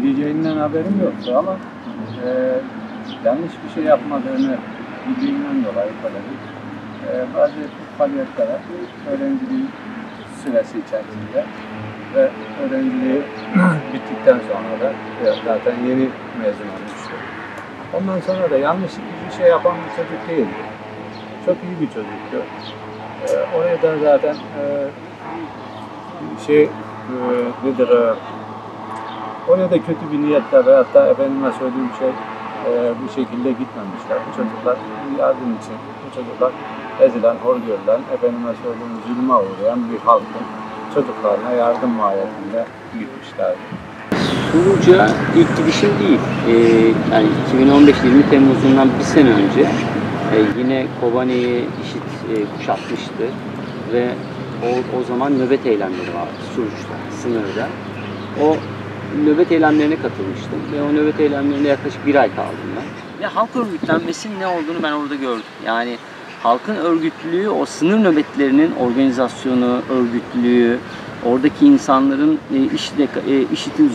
gideceğinden haberim yoktu ama yanlış bir şey yapmadığını bildiğinden dolayı bazı faaliyetlere öğrenciliği süresi içerisinde ve öğrenciliği bittikten sonra da zaten yeni mezun olmuştu. Ondan sonra da yanlış bir şey yapan bir çocuk değildi. Çok iyi bir çocuktu. Oraya da zaten oraya da kötü bir niyetle veyahut da efendime söylediğim bu şekilde gitmemişler. Bu çocuklar yardım için, bu çocuklar ezilen, hor görülen, efendime söylediğim zulme uğrayan bir halkın çocuklarına yardım mahiyetinde gitmişlerdi. Suruç'a ilk gidişim değil. Yani 2015 20 Temmuz'undan bir sene önce yine Kobane'yi IŞİD kuşatmıştı ve o zaman nöbet eylemleri vardı Suruç'ta, sınırda. O nöbet eylemlerine katılmıştım ve o nöbet eylemlerinde yaklaşık bir ay kaldım ben. Ve halk örgütlenmesinin ne olduğunu ben orada gördüm. Yani halkın örgütlülüğü, o sınır nöbetlerinin organizasyonu, örgütlülüğü, oradaki insanların IŞİD'in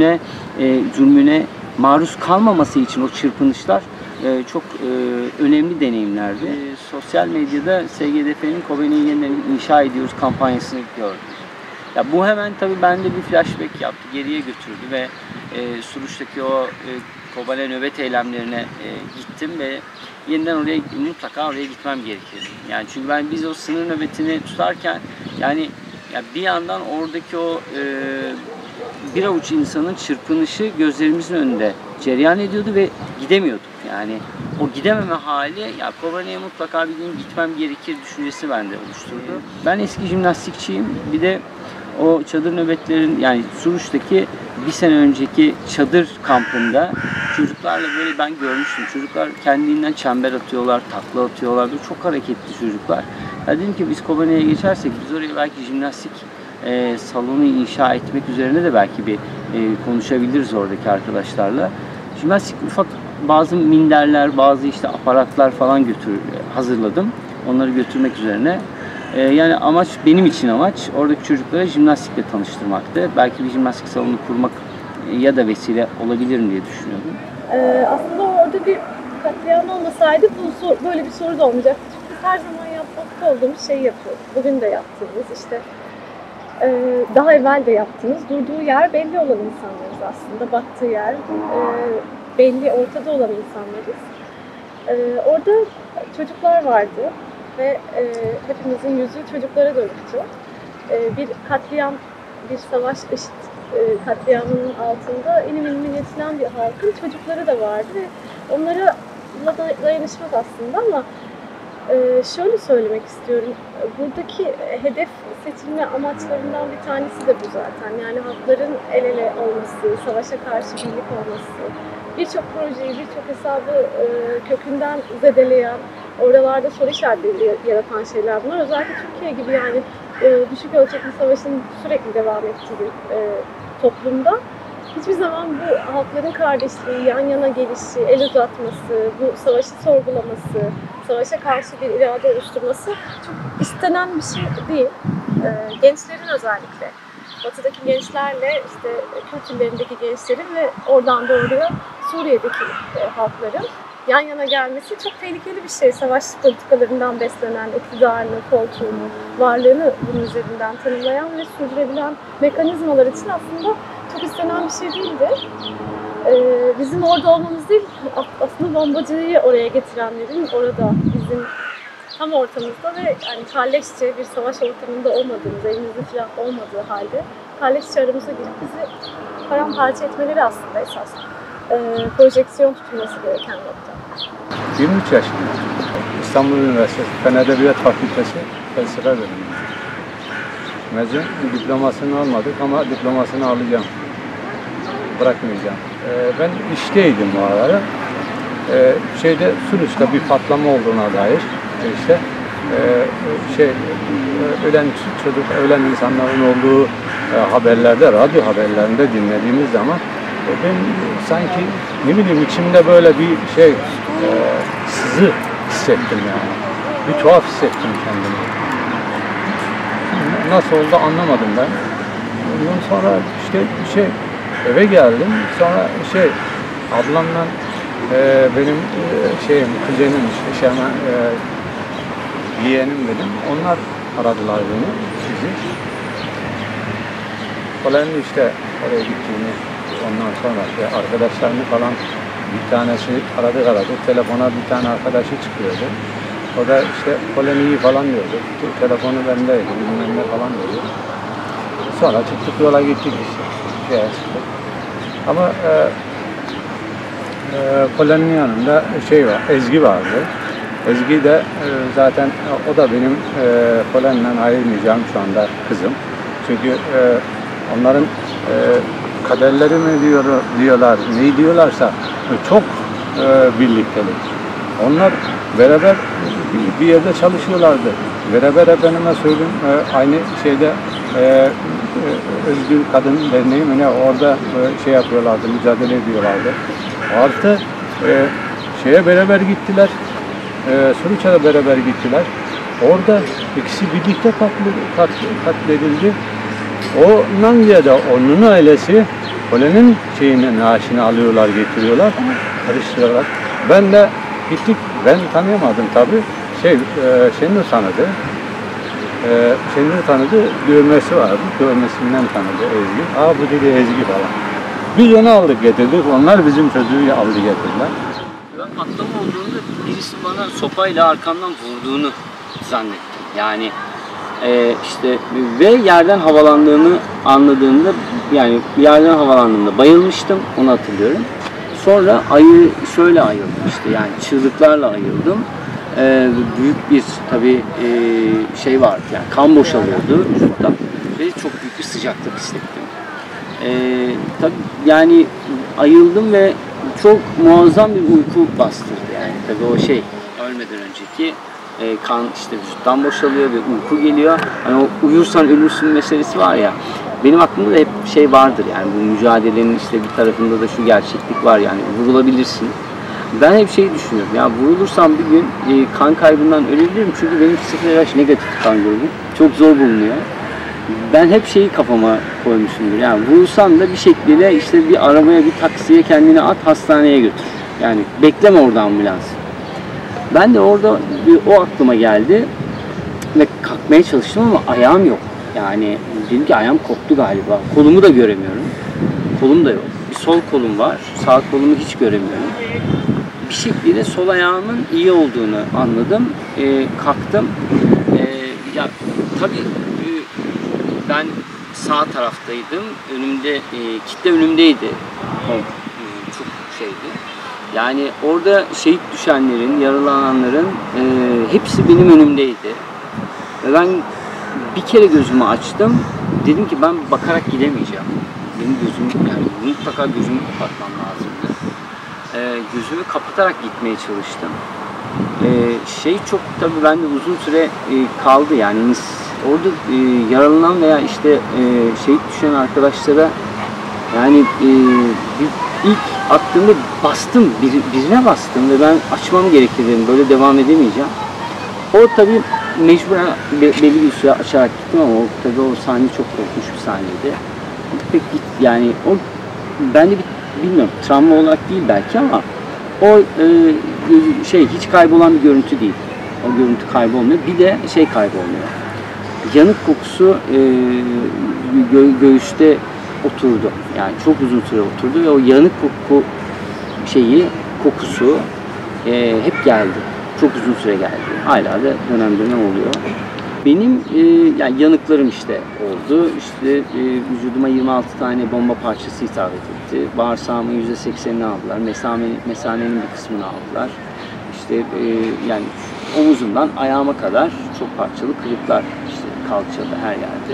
zulmüne maruz kalmaması için o çırpınışlar çok önemli deneyimlerdi. Sosyal medyada SGDF'nin Kobane'yi yeniden inşa ediyoruz kampanyasını gördüm. Ya bu hemen tabii bende bir flashback yaptı, geriye götürdü ve Suruç'taki o Kobane nöbet eylemlerine gittim ve yeniden mutlaka oraya gitmem gerekirdi. Yani çünkü biz o sınır nöbetini tutarken yani ya bir yandan oradaki o bir avuç insanın çırpınışı gözlerimizin önünde cereyan ediyordu ve gidemiyorduk. Yani o gidememe hali, ya Kobane'ye mutlaka bir gün gitmem gerekir düşüncesi bende oluşturdu. Ben eski jimnastikçiyim. Bir de o çadır nöbetlerin, yani Suruç'taki bir sene önceki çadır kampında çocuklarla böyle ben görmüştüm. Çocuklar kendinden çember atıyorlar, takla atıyorlar. Böyle çok hareketli çocuklar. Ya dedim ki biz Kobane'ye geçersek biz oraya belki jimnastik salonu inşa etmek üzerine de belki bir konuşabiliriz oradaki arkadaşlarla. Jimnastik ufak bazı minderler, bazı işte aparatlar falan hazırladım. Onları götürmek üzerine. Yani benim için amaç oradaki çocuklara jimnastikle tanıştırmaktı. Belki bir jimnastik salonu kurmak ya da vesile olabilirim diye düşünüyordum. Aslında orada bir katliam olmasaydı böyle bir soru da olmayacaktı. Çünkü biz her zaman yapmakta olduğumuz şeyi yapıyorduk. Bugün de yaptığımız, işte daha evvel de yaptığımız, durduğu yer belli olan insanlarız aslında. Baktığı yer belli, ortada olan insanlarız. Orada çocuklar vardı. Ve hepimizin yüzü çocuklara dönüktü. Bir katliam, bir savaş, IŞİD katliamının altında inim inim yetilen bir halkın çocukları da vardı ve onlara dayanışmak aslında ama şöyle söylemek istiyorum. Buradaki hedef seçilme amaçlarından bir tanesi de bu zaten. Yani halkların el ele olması, savaşa karşı birlik olması, birçok projeyi, birçok hesabı kökünden zedeleyen, oralarda soru işaretleri yaratan şeyler bunlar. Özellikle Türkiye gibi yani düşük ölçekli savaşın sürekli devam ettiği bir toplumda hiçbir zaman bu halkların kardeşliği, yan yana gelişi, el uzatması, bu savaşı sorgulaması, savaşa karşı bir irade oluşturması çok istenen bir şey değil. Gençlerin özellikle, Batı'daki gençlerle işte Kürt illerindeki gençlerin ve oradan doğruya Suriye'deki halkların yan yana gelmesi çok tehlikeli bir şey. Savaş politikalarından beslenen, iktidarını, koltuğunu, varlığını bunun üzerinden tanımlayan ve sürdürebilen mekanizmalar için aslında çok istenen bir şey değildi. Bizim orada olmamız değil, aslında bombacıyı oraya getirenlerin orada bizim tam ortamızda ve yani kalleşçe bir savaş ortamında olmadığımız, elimizde silah olmadığı halde kalleşçe aramıza girip bizi paramparça etmeleri aslında esas projeksiyon tutulması gereken nokta. 23 yaşındayım. İstanbul Üniversitesi Fen Edebiyat Fakültesi Felsefe Bölümü. Mezun, diplomasını almadık ama diplomasını alacağım. Bırakmayacağım. Ben işteydim bu aralar. Suruç'ta bir patlama olduğuna dair ölen insanların olduğu haberlerde, radyo haberlerinde dinlediğimiz zaman ben sanki ne bileyim içimde böyle bir sızı hissettim yani. Bir tuhaf hissettim kendimi. Nasıl oldu anlamadım ben. Ondan sonra eve geldim. Sonra ablamla benim kuzenim, yeğenim dedim. Onlar aradılar beni, bizi. Polen'in oraya gittiğini, ondan sonra arkadaşlarını falan bir tanesi aradı. Telefona bir tane arkadaşı çıkıyordu. O da Polen iyi falan diyordu. Telefonu bendeydi, bilmem ne falan diyordu. Sonra çıktık, yola gittik çıktık. Ama Polen'in yanında var, Ezgi vardı. Ezgi de zaten o da benim Polen'le ayırmayacağım şu anda kızım. Çünkü onların kaderleri mi diyorlar, neyi diyorlarsa çok birliktelik. Onlar beraber bir yerde çalışıyorlardı. Beraber efendime söyleyeyim aynı Özgür Kadın Derneği mi ne orada yapıyorlardı, mücadele ediyorlardı. Artı beraber gittiler. Suruç'a beraber gittiler. Orada ikisi birlikte katledildi. Ondan ziyade onun ailesi Polen'in naaşını alıyorlar, getiriyorlar, karıştırarak. Ben de gittik, ben tanıyamadım tabii. Şenur tanıdı. Şenur tanıdı, dövmesi vardı. Dövmesinden tanıdı Ezgi. Bu dedi Ezgi falan. Biz onu aldık getirdik, onlar bizim çocuğu aldı getirdiler. Ben patlama olduğunda birisi bana sopayla arkamdan vurduğunu zannettim. Yani ve yerden havalandığını anladığımda, yani yerden havalandığımda bayılmıştım, onu hatırlıyorum. Sonra şöyle ayıldım yani çığlıklarla ayıldım. Büyük bir tabii vardı, yani kan boşalıyordu vücuttan ve çok büyük bir sıcaklık hissettim. Tabii yani ayıldım ve çok muazzam bir uyku bastırdı yani tabii ölmeden önceki kan vücuttan boşalıyor ve uyku geliyor. Hani o uyursan ölürsün meselesi var ya, benim aklımda da hep vardır yani bu mücadelenin bir tarafında da şu gerçeklik var yani vurulabilirsin. Ben hep düşünüyorum ya, vurulursam bir gün kan kaybından ölebilirim çünkü benim 0 negatif kan grubum çok zor bulunuyor. Ben hep kafama koymuşumdur yani vurulsan da bir şekilde bir arabaya, bir taksiye kendini at, hastaneye götür. Yani bekleme orada ambulans. Ben de orada o aklıma geldi ve kalkmaya çalıştım ama ayağım yok. Yani dedim ki ayağım koptu galiba. Kolumu da göremiyorum. Kolum da yok. Bir sol kolum var. Sağ kolumu hiç göremiyorum. Bir şekilde sol ayağımın iyi olduğunu anladım. Kalktım. Ya tabii ben sağ taraftaydım. Önümde kitle önümdeydi. Çok Yani orada şehit düşenlerin, yaralananların hepsi benim önümdeydi. Ve ben bir kere gözümü açtım. Dedim ki ben bakarak gidemeyeceğim. Benim gözüm, yani mutlaka gözümü kapatmam lazımdı. Gözümü kapatarak gitmeye çalıştım. Çok tabii bende uzun süre kaldı yani orada yaralanan veya şehit düşen arkadaşlara yani ilk attığımda bastım, birine bastım ve ben açmam gerekti dedim, böyle devam edemeyeceğim. O tabii mecburen belli bir süre açarak gittim ama tabii o sahne çok korkunç bir sahneydi. Pek yani o bende bilmiyorum travma olarak değil belki ama o hiç kaybolan bir görüntü değil. O görüntü kaybolmuyor. Bir de kaybolmuyor. Yanık kokusu göğüste oturdu. Yani çok uzun süre oturdu ve o yanık kokusu hep geldi. Çok uzun süre geldi. Hala da dönem oluyor. Benim yani yanıklarım oldu. Vücuduma 26 tane bomba parçası isabet etti. Bağırsağımın %80'ini aldılar. Mesanenin bir kısmını aldılar. Yani omuzumdan ayağıma kadar çok parçalı kırıklar kalçada her yerde.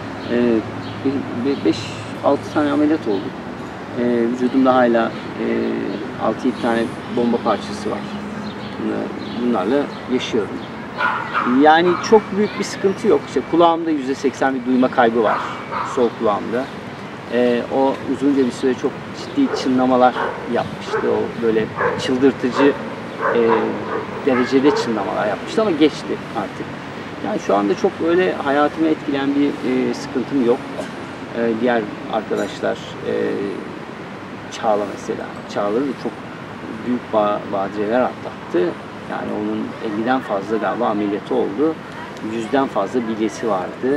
5-6 tane ameliyat olduk. Vücudumda hala 6-7 tane bomba parçası var. Bunlarla yaşıyorum. Yani çok büyük bir sıkıntı yok. Kulağımda %80 bir duyma kaybı var. Sol kulağımda. O uzunca bir süre çok ciddi çınlamalar yapmıştı. O böyle çıldırtıcı derecede çınlamalar yapmıştı ama geçti artık. Yani şu anda çok öyle hayatımı etkileyen bir sıkıntım yok. Diğer arkadaşlar Çağla mesela. Çağla da çok büyük badireler atlattı. Yani onun 50'den fazla galiba ameliyatı oldu. 100'den fazla bilyesi vardı.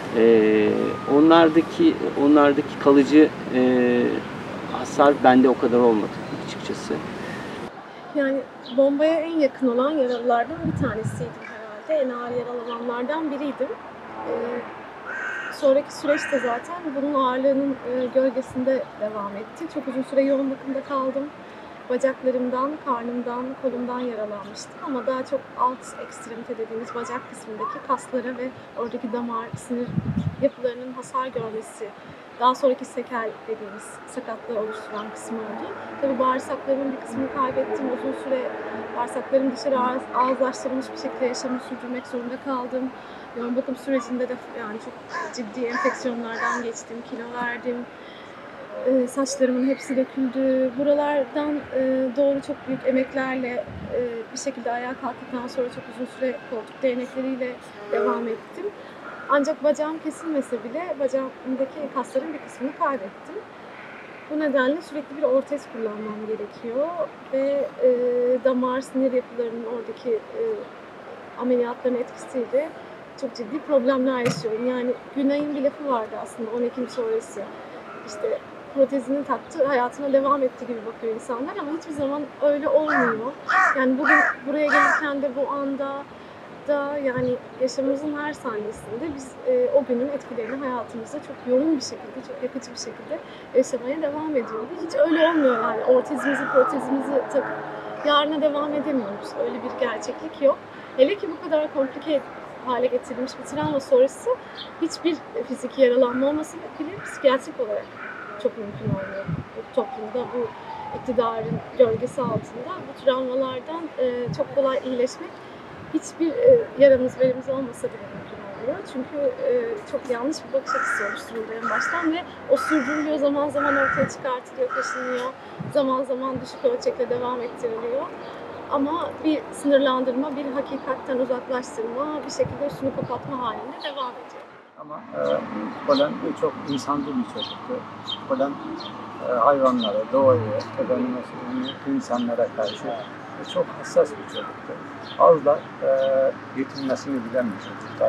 Onlardaki kalıcı hasar bende o kadar olmadı açıkçası. Yani bombaya en yakın olan yaralılardan bir tanesiydim herhalde. En ağır yaralananlardan biriydim. Sonraki süreçte zaten bunun ağırlığının gölgesinde devam etti. Çok uzun süre yoğun bakımda kaldım. Bacaklarımdan, karnımdan, kolumdan yaralanmıştım ama daha çok alt ekstremite dediğimiz bacak kısmındaki kaslara ve oradaki damar, sinir yapılarının hasar görmesi, daha sonraki sekel dediğimiz sakatlığı oluşturan kısmı oldu. Tabii bağırsaklarımın bir kısmını kaybettim. Uzun süre bağırsaklarım dışarı, ağızlaştırılmış bir şekilde yaşamı sürdürmek zorunda kaldım. Yoğun bakım sürecinde de yani çok ciddi enfeksiyonlardan geçtim, kilo verdim. Saçlarımın hepsi döküldü. Buralardan doğru çok büyük emeklerle bir şekilde ayağa kalktıktan sonra çok uzun süre koltuk değnekleriyle devam ettim. Ancak bacağım kesilmese bile bacağımdaki kasların bir kısmını kaybettim. Bu nedenle sürekli bir ortez kullanmam gerekiyor ve damar, sinir yapılarının oradaki ameliyatların etkisiyle çok ciddi problemler yaşıyorum. Yani Günay'ın bir lafı vardı aslında 10 Ekim sonrası. İşte protezini taktı, hayatına devam etti gibi bakıyor insanlar ama hiçbir zaman öyle olmuyor. Yani bugün buraya gelirken de bu anda da yani yaşamımızın her saniyesinde biz o günün etkilerini hayatımızda çok yoğun bir şekilde, çok yakıcı bir şekilde yaşamaya devam ediyoruz. Hiç öyle olmuyor yani ortezimizi, protezimizi takıp yarına devam edemiyoruz. Öyle bir gerçeklik yok. Hele ki bu kadar komplike hale getirilmiş bir travma sonrası hiçbir fiziki yaralanma olması bile psikiyatrik olarak çok mümkün olmuyor. Bu toplumda, bu iktidarın gölgesi altında bu travmalardan çok kolay iyileşmek hiçbir yaramız verimiz olmasa bile mümkün olmuyor. Çünkü çok yanlış bir bakış açısı oluşturuldu en baştan ve o sürdürülüyor, zaman zaman ortaya çıkartılıyor, kaşınıyor, zaman zaman düşük ölçekle devam ettiriliyor. Ama bir sınırlandırma, bir hakikatten uzaklaştırma, bir şekilde üstünü kapatma halinde devam ediyor. Ama Polen çok insancıl bir çocuktu. Polen hayvanlara, doğaya, insanlara karşı çok hassas bir çocuktu. Az da yetinmesini bilen bir çocuktu.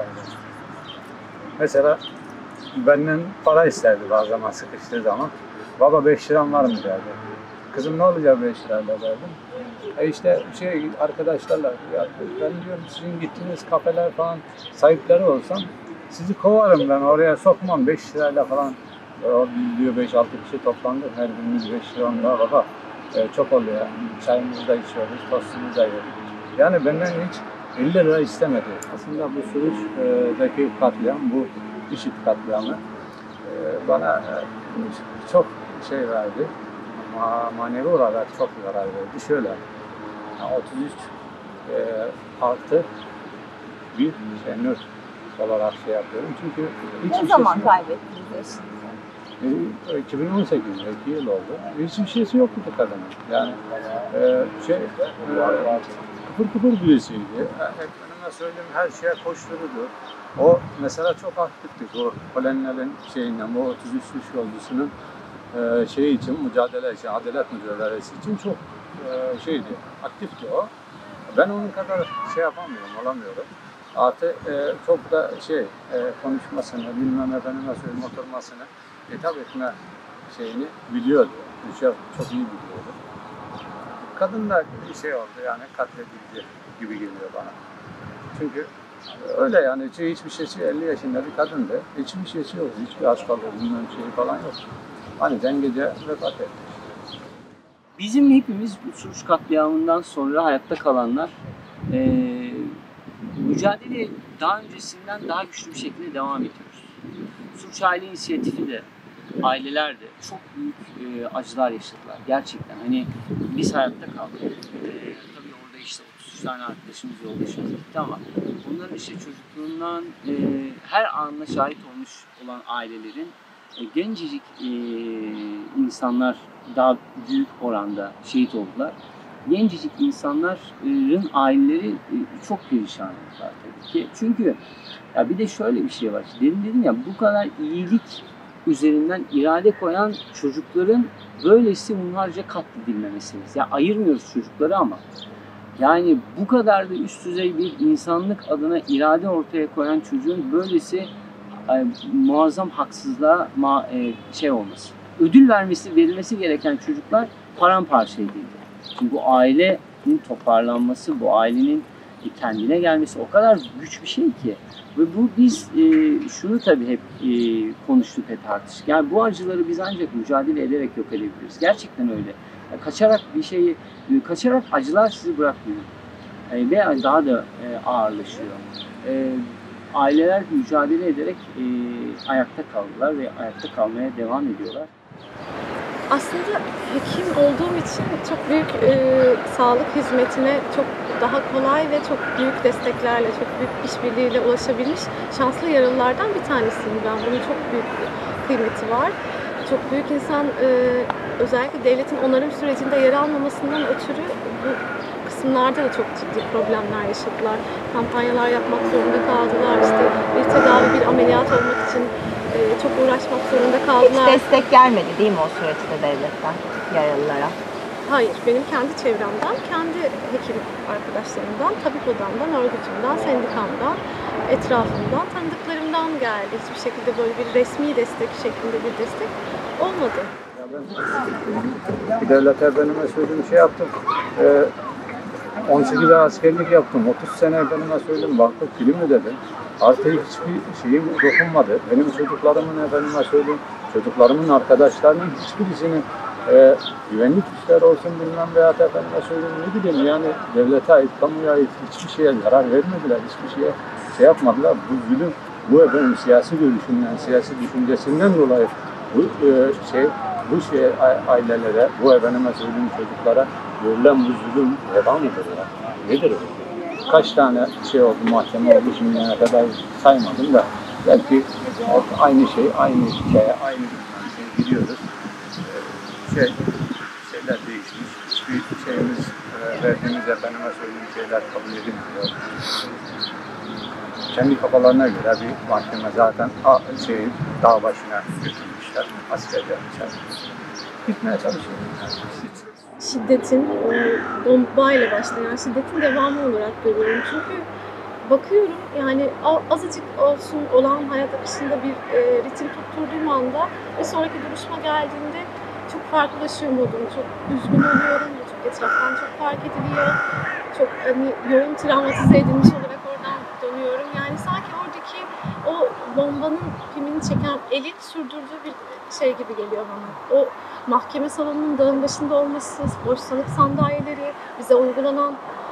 Mesela benden para isterdi bazı zaman sıkıştığı zaman. Baba 5 liram var mı derdi. Kızım ne olacak 5 lirayla derdim. İşte arkadaşlarla ya ben diyorum sizin gittiğiniz kafeler falan sahipleri olsam sizi kovarım ben oraya sokmam 5 lirayla falan. Diyor 5-6 kişi toplandık her birimiz 5 lira onda baba çok oluyor. Çayımızı da içiyoruz, tostumuzu da yiyoruz. Yani benden hiç 50 lira istemedi. Aslında bu Suruç'daki katliam, bu IŞİD katliamı bana çok şey verdi. Manevi olarak çok zarar verdi. Şöyle, 33 artı bir nöt olarak şey yapıyorum. Çünkü ne zaman kaybettiniz eşinizi? 2018'de 2 yıl oldu. Hiçbir şeysi yoktu kadının. Yani kıpır kıpır birisiydi. Efendime söyleyeyim her şeye koştururdu. O mesela çok aktifti. O Polenlerin şeyinden, bu 33 yolcusunun şey için mücadele için, adalet mücadelesi için çok şeydi, aktifti o. Ben onun kadar şey yapamıyorum, olamıyorum. Artı çok da konuşmasını, bilmem efendime söyleyeyim oturmasını, hitap etme şeyini biliyordu. Çok iyi biliyordu. Kadın da şey oldu yani katledildi gibi geliyor bana. Çünkü öyle yani hiçbir şeysi 50 yaşında bir kadındı. Hiçbir şeysi yok, hiçbir hastalığı, bilmem şeyi falan yok. Aniden gece vefat etti. Bizim hepimiz bu Suruç katliamından sonra hayatta kalanlar mücadele daha öncesinden daha güçlü bir şekilde devam ediyoruz. Suruç Aile İnisiyatifi de, aileler de çok büyük acılar yaşadılar gerçekten. Hani biz hayatta kaldık. Tabii orada işte 33 tane arkadaşımız yoldaşımız gitti ama onların işte çocukluğundan her anına şahit olmuş olan ailelerin gencecik insanlar daha büyük oranda şehit oldular. Gencecik insanların aileleri çok perişan oldular tabii ki. Çünkü ya bir de şöyle bir şey var. Dedim ya bu kadar iyilik üzerinden irade koyan çocukların böylesi hunharca katledilme meselesi. Ya ayırmıyoruz çocukları ama yani bu kadar da üst düzey bir insanlık adına irade ortaya koyan çocuğun böylesi muazzam haksızlığa olması. Ödül verilmesi gereken çocuklar paramparça edildi. Çünkü bu ailenin toparlanması, bu ailenin kendine gelmesi o kadar güç bir şey ki. Ve bu biz şunu tabii hep konuştuk ve tartıştık. Yani bu acıları biz ancak mücadele ederek yok edebiliriz. Gerçekten öyle. Yani kaçarak acılar sizi bırakmıyor. Ve daha da ağırlaşıyor. Aileler mücadele ederek ayakta kaldılar ve ayakta kalmaya devam ediyorlar. Aslında hekim olduğum için çok büyük sağlık hizmetine çok daha kolay ve çok büyük desteklerle, çok büyük işbirliğiyle ulaşabilmiş şanslı yaralılardan bir tanesiyim ben. Bunun çok büyük bir kıymeti var. Çok büyük insan özellikle devletin onarım sürecinde yer almamasından ötürü bu kısımlarda da çok ciddi problemler yaşadılar. Kampanyalar yapmak zorunda kaldılar. İşte bir tedavi, bir ameliyat olmak için çok uğraşmak zorunda kaldılar. Hiç destek gelmedi değil mi o süreçte devletten yaralılara? Hayır, benim kendi çevremden, kendi hekim arkadaşlarımdan, tabip odamdan, örgütümden, sendikamdan, etrafımdan, tanıdıklarımdan geldi. Hiçbir şekilde böyle bir resmi destek şeklinde bir destek olmadı. Ya ben bir devlete benime söylediğim şey yaptım. 18 ay askerlik yaptım. 30 sene benime söyledim. Baktık film mi dedim. Artık hiçbir şeyim dokunmadı. Benim çocuklarımın efendime söyleyeyim, çocuklarımın arkadaşlarının hiçbirisinin güvenlik güçleri olsun bilmem veya efendime söyleyeyim ne bileyim yani devlete ait, kamuya ait hiçbir şeye zarar vermediler. Hiçbir şeye şey yapmadılar. Bu zulüm, bu efendim siyasi görüşünden, siyasi düşüncesinden dolayı bu ailelere, bu efendime söyleyeyim çocuklara verilen bu zulüm devam ediyor ya. Nedir o? Kaç tane şey oldu, mahkeme oldu şimdiye kadar saymadım da belki aynı şey, aynı hikaye, aynı şey biliyoruz. Şeyler değişmiş. Hiçbir şeyimiz, verdiğimiz efendime söylediğim şeyler kabul edilmiyor. Kendi kafalarına göre bir mahkeme zaten dağ başına götürmüşler, asker yapmışlar. Gitmeye çalışıyorlar. Şiddetin, bombayla başlayan şiddetin devamı olarak görüyorum. Çünkü bakıyorum yani azıcık olsun olan hayat akışında bir ritim tutturduğum anda bir sonraki duruşma geldiğinde çok farklılaşıyor modum. Çok üzgün oluyorum, çok etraftan çok fark ediliyor. Çok yoğun travmatize edilmiş olarak oradan dönüyorum. Yani sanki oradaki o bombanın filmini çeken elin sürdürdüğü bir şey gibi geliyor bana. O mahkeme salonunun dağın başında olması, boş sanık sandalyeleri, bize uygulanan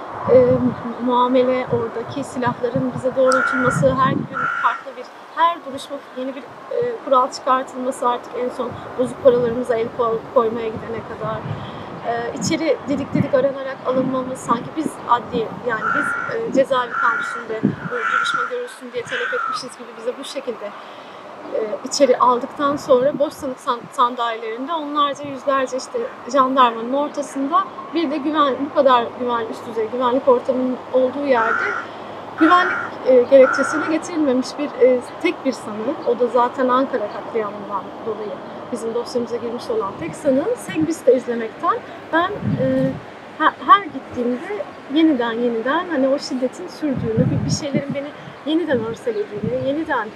muamele, oradaki silahların bize doğrultulması, her gün farklı her duruşma yeni bir kural çıkartılması artık en son bozuk paralarımıza el koymaya gidene kadar. İçeri didik aranarak alınmamız, sanki biz cezaevi kampüsünde bu duruşma görülsün diye talep etmişiz gibi bize bu şekilde içeri aldıktan sonra boş sanık sandalyelerinde onlarca yüzlerce işte jandarmanın ortasında bir de bu kadar üst düzey güvenlik ortamının olduğu yerde güvenlik gerekçesiyle getirilmemiş tek bir sanığın, o da zaten Ankara katliamından dolayı bizim dosyamıza girmiş olan tek sanığın Segbis'te izlemekten ben her gittiğimde yeniden hani o şiddetin sürdüğünü, bir şeylerin beni yeniden örselediğini, yeniden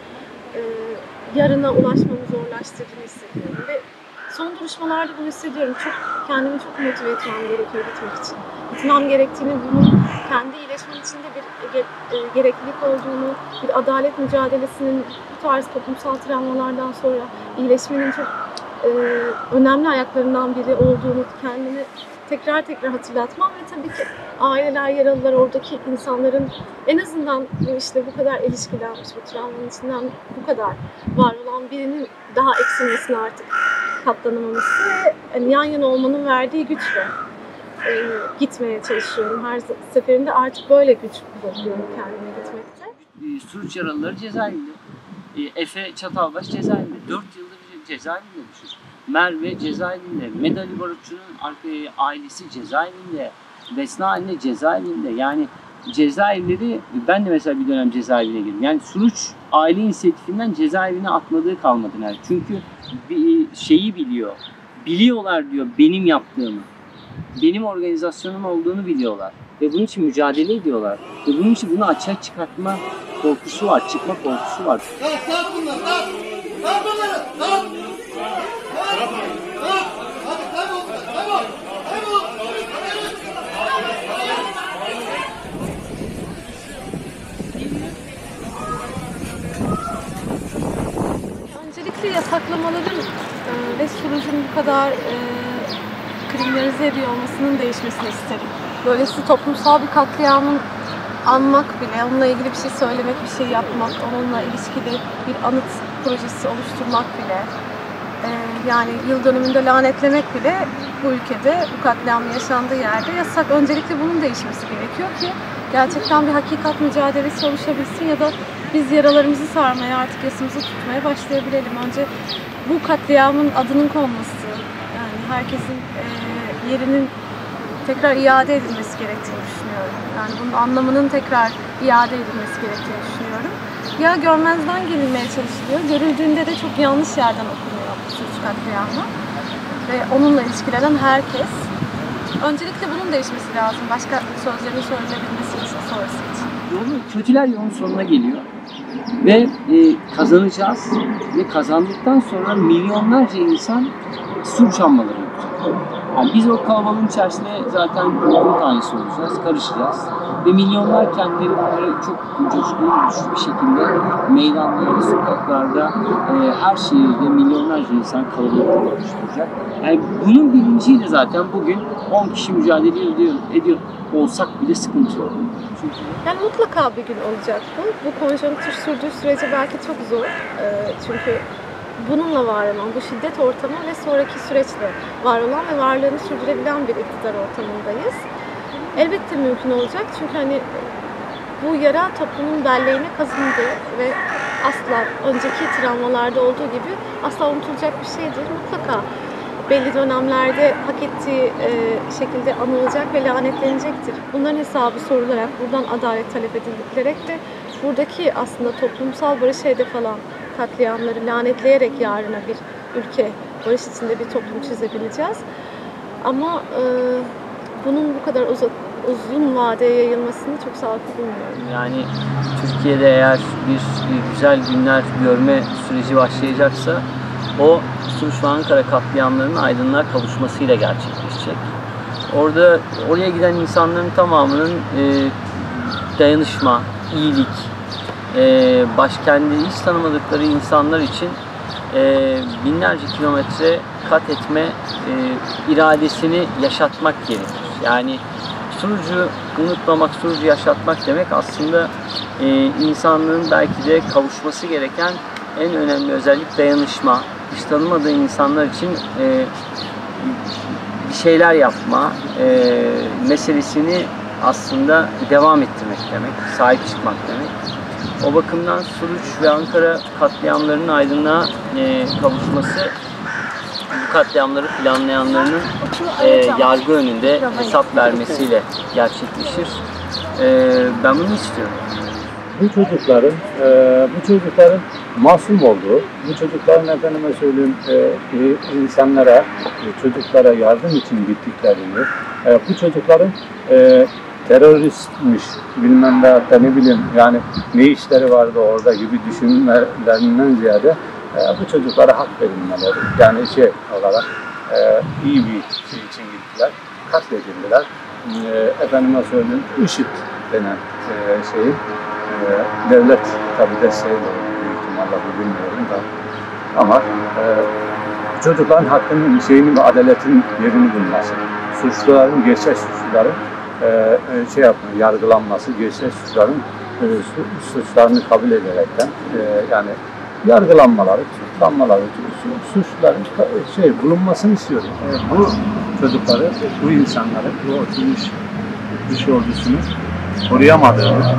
yarına ulaşmamı zorlaştırdığını hissediyorum ve son duruşmalarda bunu hissediyorum. Kendimi çok motive etmem gerekiyor gitmek için. Gitmem gerektiğini, bunun kendi iyileşmem için de bir gereklilik olduğunu, bir adalet mücadelesinin bu tarz toplumsal travmalardan sonra iyileşmenin çok önemli ayaklarından biri olduğunu kendimi tekrar hatırlatmam ve tabii ki aileler, yaralılar, oradaki insanların en azından bu işte bu kadar ilişkilenmiş, bu travmanın içinden bu kadar var olan birinin daha eksilmesine artık katlanamaması ve yani yan yana olmanın verdiği güçle gitmeye çalışıyorum. Her seferinde artık böyle güç buluyorum kendime gitmekte. Suruç yaralıları cezaevinde. Efe Çatalbaş cezaevinde. 4 yıldır cezaevinde düşün. Merve cezaevinde. Medali Barutçu'nun ailesi cezaevinde. Vesna anne cezaevinde. Yani cezaevleri, ben de mesela bir dönem cezaevine girdim. Yani Suruç aile inisiyatifinden cezaevine atmadığı kalmadı yani. Çünkü bir şeyi biliyor. Biliyorlar diyor benim yaptığımı. Benim organizasyonum olduğunu biliyorlar. Ve bunun için mücadele ediyorlar. Ve bunun için bunu açığa çıkartma korkusu var, çıkma korkusu var. Öncelikle yasaklamaların ve Suruç'un bu kadar kriminalize ediyor olmasının değişmesini isterim. Böylesi toplumsal bir katliamın anmak bile, onunla ilgili bir şey söylemek, bir şey yapmak, onunla ilişkili bir anıt projesi oluşturmak bile, yani yıl dönümünde lanetlemek bile bu ülkede, bu katliamın yaşandığı yerde yasak. Öncelikle bunun değişmesi gerekiyor ki gerçekten bir hakikat mücadelesi oluşabilsin ya da biz yaralarımızı sarmaya, artık yasımızı tutmaya başlayabilelim. Önce bu katliamın adının konması, yani herkesin yerinin tekrar iade edilmesi gerektiğini düşünüyorum. Yani bunun anlamının tekrar iade edilmesi gerektiğini düşünüyorum. Ya görmezden gelinmeye çalışılıyor, görüldüğünde de çok yanlış yerden okunuyor Suruç katliamı ve onunla ilişkilenen herkes. Öncelikle bunun değişmesi lazım, başka sözlerin söylenebilmesi için, sonrası için. Kötüler yolun sonuna geliyor ve kazanacağız ve kazandıktan sonra milyonlarca insan Suruç anmaları yapacak. Yani biz o kalabalığın içerisinde zaten kum tanesi olacağız, karışacağız ve milyonlar kendileri böyle çok coşkulu, güçlü bir şekilde meydanlarda, sokaklarda, her şehirde milyonlarca insan kalabalık oluşturacak. Yani bunun bilinciyle zaten bugün 10 kişi mücadele ediyor olsak bile sıkıntı yok. Çünkü yani mutlaka bir gün olacak bu. Bu konjonktür sürdüğü sürece belki çok zor. Çünkü bununla var olan, bu şiddet ortamı ve sonraki süreçle var olan ve varlığını sürdürebilen bir iktidar ortamındayız. Elbette mümkün olacak çünkü hani bu yara toplumun belleğine kazındı ve asla önceki travmalarda olduğu gibi asla unutulacak bir şey değil. Mutlaka belli dönemlerde hak ettiği şekilde anılacak ve lanetlenecektir. Bunların hesabı sorularak, buradan adalet talep edilerek ve buradaki aslında toplumsal barış hedef alan katliamları lanetleyerek yarına bir ülke, barış içinde bir toplum çizebileceğiz. Ama bunun bu kadar uzun vadeye yayılmasını çok sağlıklı bulmuyorum. yani Türkiye'de eğer bir güzel günler görme süreci başlayacaksa o Suruç ve Ankara katliamlarının aydınlığa kavuşmasıyla gerçekleşecek. Oraya giden insanların tamamının dayanışma, iyilik, kendi hiç tanımadıkları insanlar için binlerce kilometre kat etme iradesini yaşatmak gerekir. Yani Suruç'u unutmamak, Suruç'u yaşatmak demek aslında insanlığın belki de kavuşması gereken en önemli özellik dayanışma. Hiç tanımadığı insanlar için bir şeyler yapma meselesini aslında devam ettirmek demek, sahip çıkmak demek. O bakımdan Suruç ve Ankara katliamlarının aydınlığa kavuşması bu katliamları planlayanların yargı önünde hesap vermesiyle gerçekleşir. Ben bunu istiyorum. Bu çocukların masum olduğu, bu çocukların efendime söyleyeyim insanlara, çocuklara yardım için gittiklerini, bu çocukların teröristmiş, bilmem ne bileyim yani ne işleri vardı orada gibi düşünmelerinden ziyade bu çocuklara hak verilmeleri, yani şey olarak iyi bir şey için gittiler, katledildiler. Efendime söyleyeyim IŞİD denen şeyin devlet tabi desteğiyle büyük ihtimalle bu bilmiyorum da ama çocukların hakkının şeyinin ve adaletin yerini bulması, suçluların, gerçek suçluların yargılanması, gerçek suçluların suçlarını kabul ederekten yani yargılanmaları, tutuklanmaları, suçluların bulunmasını istiyorum. Bu çocukları, bu insanları, bu oturmuş dış ordusunu koruyamadığını,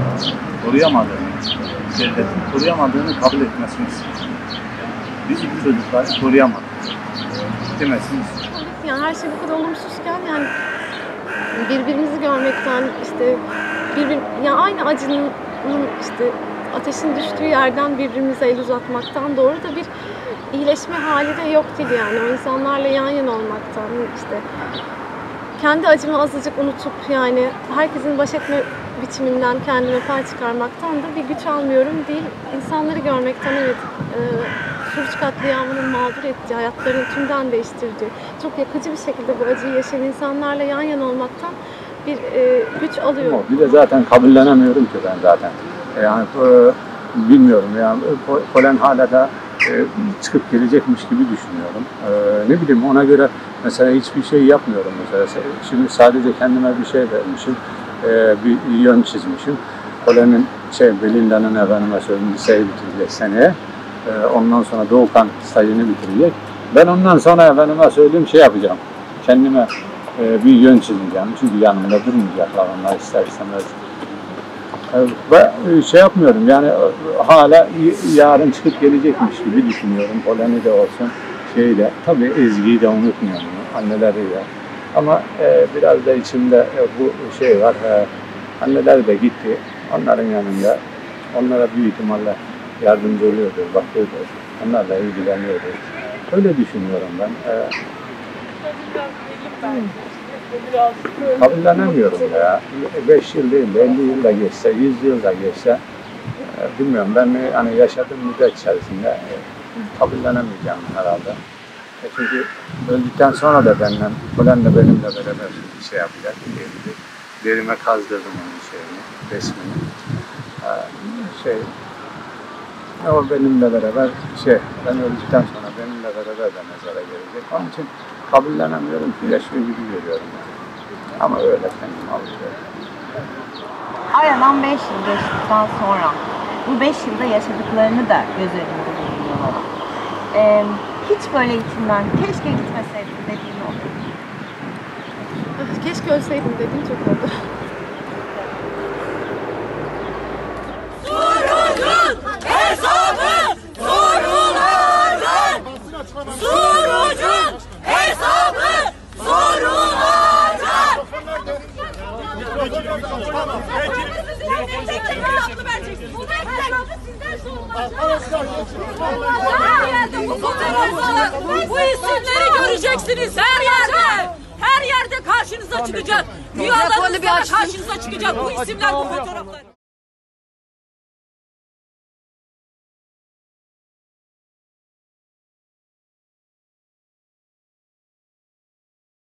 devletin koruyamadığını kabul etmesini istiyorum. Biz bu çocukları koruyamadık demesini istiyorum. Yani her şey bu kadar olumsuzken yani birbirimizi görmekten, işte yani aynı acının işte ateşin düştüğü yerden birbirimize el uzatmaktan doğru da bir iyileşme hali de yok değil yani. O insanlarla yan yana olmaktan, işte kendi acımı azıcık unutup yani herkesin baş etme biçiminden kendime pay çıkarmaktan da bir güç almıyorum değil. İnsanları görmekten, evet, Suruç katliamının mağdur ettiği, hayatlarını tümden değiştirdiği, çok yakıcı bir şekilde bu acıyı yaşayan insanlarla yan yana olmaktan bir güç alıyorum. Bir de zaten kabullenemiyorum ki ben zaten. Yani bilmiyorum yani polen hala da çıkıp gelecekmiş gibi düşünüyorum. Ne bileyim, ona göre mesela hiçbir şey yapmıyorum mesela. Şimdi sadece kendime bir şey vermişim, bir yön çizmişim. Polenin Belinda'nın efendime söyleyeyim liseyi bitirecek seneye. Ondan sonra Doğukan stajını bitirecek. Ben ondan sonra efendime söyleyeyim yapacağım. Kendime bir yön çizeceğim. Çünkü yanımda durmayacaklar onlar ister istemez. Ve yapmıyorum yani hala yarın çıkıp gelecekmiş gibi düşünüyorum. Poleni de olsun tabii Ezgi'yi de unutmuyorum, anneleri de. Ama biraz da içimde bu var, anneler de gitti, onların yanında, onlara büyük ihtimalle yardımcı oluyordur, bakıyordur, onlarla ilgileniyordur. Öyle düşünüyorum ben. Kabullenemiyorum ya. 5 yıl değil, 50 yıl da geçse, 100 yıl da geçse, bilmiyorum, ben hani yaşadığım müddet içerisinde kabullenemeyeceğim herhalde. Çünkü öldükten sonra da polen de benimle beraber bir şey yapacak diyebilir. Derime kazdırdım onun resmini. O benimle beraber ben öldükten sonra benimle beraber de mezara gelecek. Onun için kabullenemiyorum ki, yaşıyor gibi görüyorum yani. Ama öyle kendimi alıyorum. Aradan 5 yıl geçtikten sonra bu 5 yılda yaşadıklarını da göz önünde bulunduruyorlar. Hiç böyle içinden keşke gitmeseydim dediğin oldu. Keşke ölseydim dediğim çok oldu. Surucun hesabı sorulacak. Surucun hesabı sorulacak. Her yerde bu fotoğraflar, bu isimleri göreceksiniz her yerde. Her yerde karşınıza çıkacak. Rüyalarınızda karşınıza çıkacak bu isimler, bu fotoğraflar.